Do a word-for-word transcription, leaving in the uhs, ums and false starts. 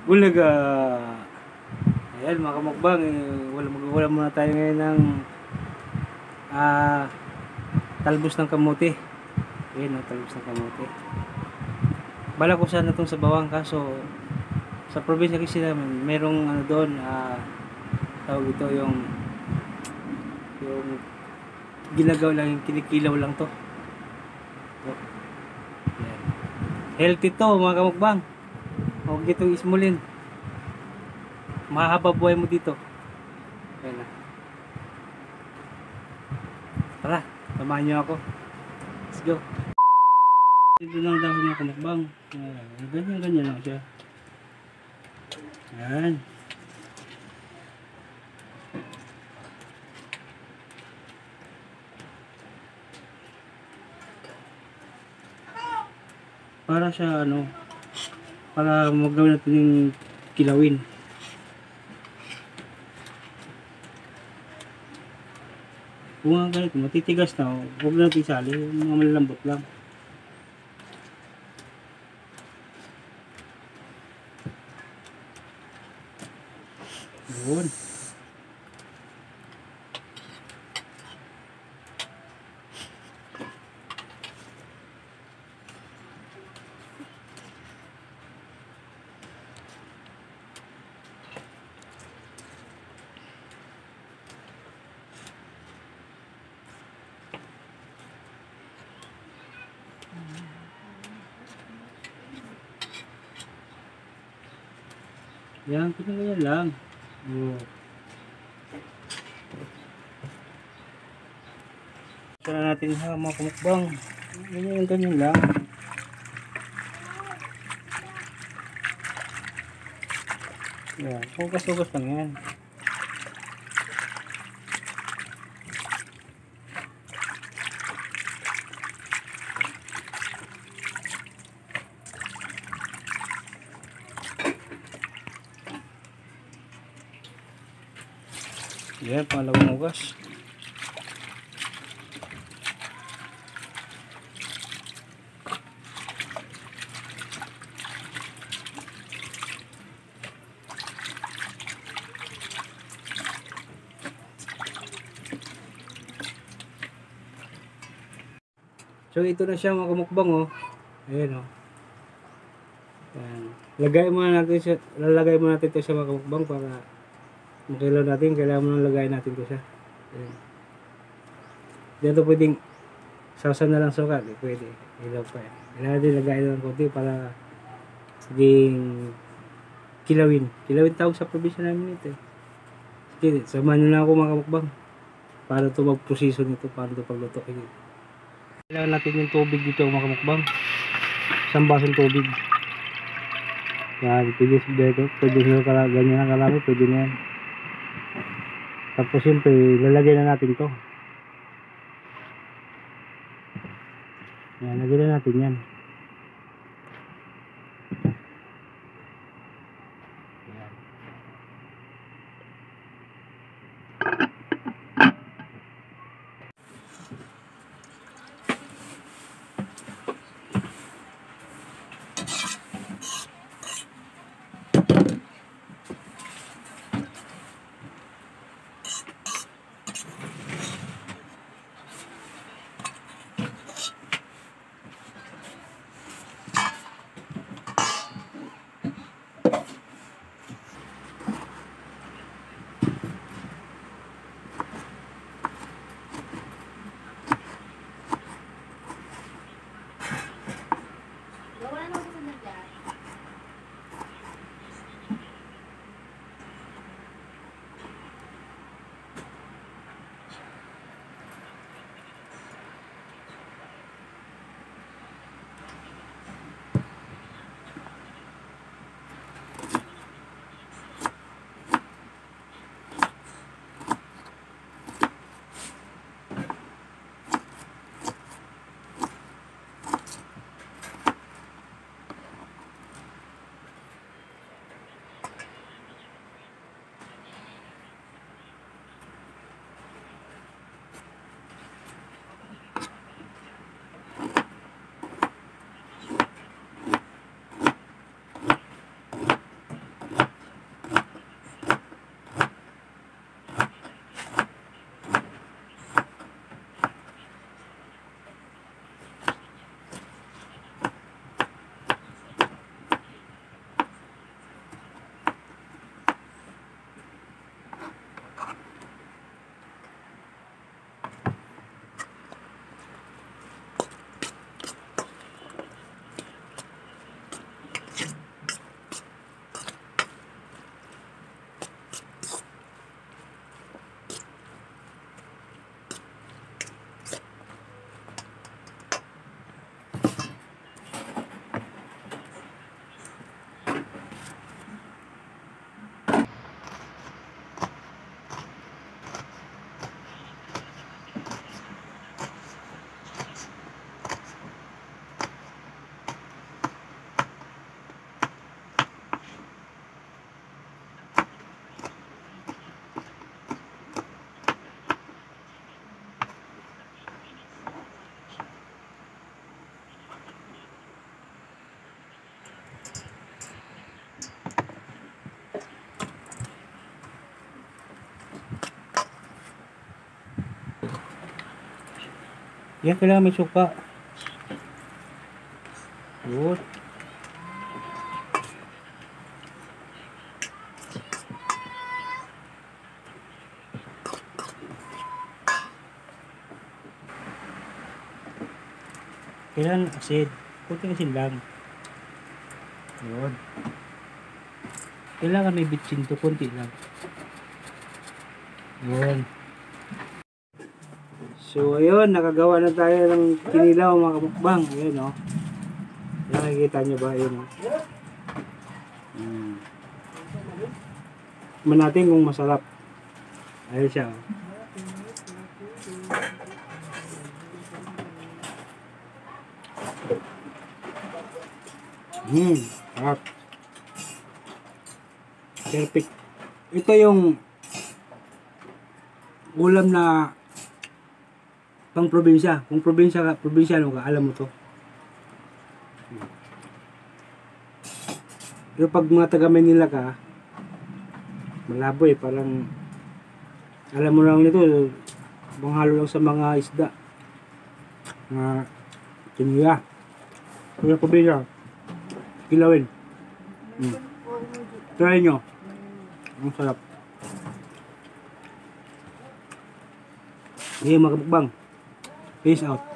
Bulaga. Ayan mga kamukbang, eh, wala magwala muna tayo ngayon ng ah, talbos ng kamote. Ayan ang talbos ng kamote. Bala ko sana itong sa bawang, kaso sa probinsya kasi namin merong ano doon, ah, tawag ito yung yung ginagawa lang, yung kinikilaw lang to. So, ayan. Healthy to mga kamukbang. Huwag itong ismulin. Mahaba buhay mo dito. Ayan na. Tara, samahan nyo ako. Let's go. Dito lang daw mga kamukbang. Ayan, ganyan-ganyan lang siya. Ayan. Para siya ano, para magawin natin yung kilawin. Kung ang ganito, matitigas na, huwag natin isali, yung mga malalambot lang. Yun. Yan, ganyan lang. Oh. Sara natin ha mga kumukbang. Ganyan, ganyan lang. Yan, hugas-hugas lang yan. Yan, pangalawang hugas. So ito na siya mga kumukbang oh. Ayan oh. Yan. Lagay muna natin siya, lalagay muna natin ito sa mga kumukbang para makilaw natin. Kailangan muna lagay natin ito siya. Ayan. Dito pwedeng sausan na lang suka, eh, pwede. Ilaw pa yan. Kailangan natin lagay ng konti para saging kilawin. Kilawin tawag sa probinsya namin ito eh. Sige, samahan nyo na ako mga kumukbang para ito mag-proseso nito, para ito pagluto. Kailangan natin yung tubig dito mga kamukbang. Isang basong tubig. Yan, pwede dito. Pwede nyo ganyan ang karami. Pwede na yan. Tapos siyempre, lalagay na natin to. Yan, lagay na natin yan. Yan, kailangan may suka. Good. Kailangan asin. Kunting asin lang. Yun. Kailangan may bitsin to. Kunti lang. Yun. So, ayun. Nakagawa na tayo ng kinilaw mga kamukbang. Ayun, o. Oh. Nakikita nyo ba? Ayun, o. Oh. Hmm. Man natin kung masarap. Ayun siya, o. Oh. Hmm, sarap. Perfect. Ito yung ulam na pang probinsya. Kung probinsya ka, probinsyano ka, alam mo to. Pero pag mga taga Manila ka, malabo eh, parang alam mo lang nito, manghalo lang sa mga isda. Mga kiniya. Kaya probinsya. Kilawin. Hmm. Try nyo. Ang sarap. Sige mga kabukbang. Peace out.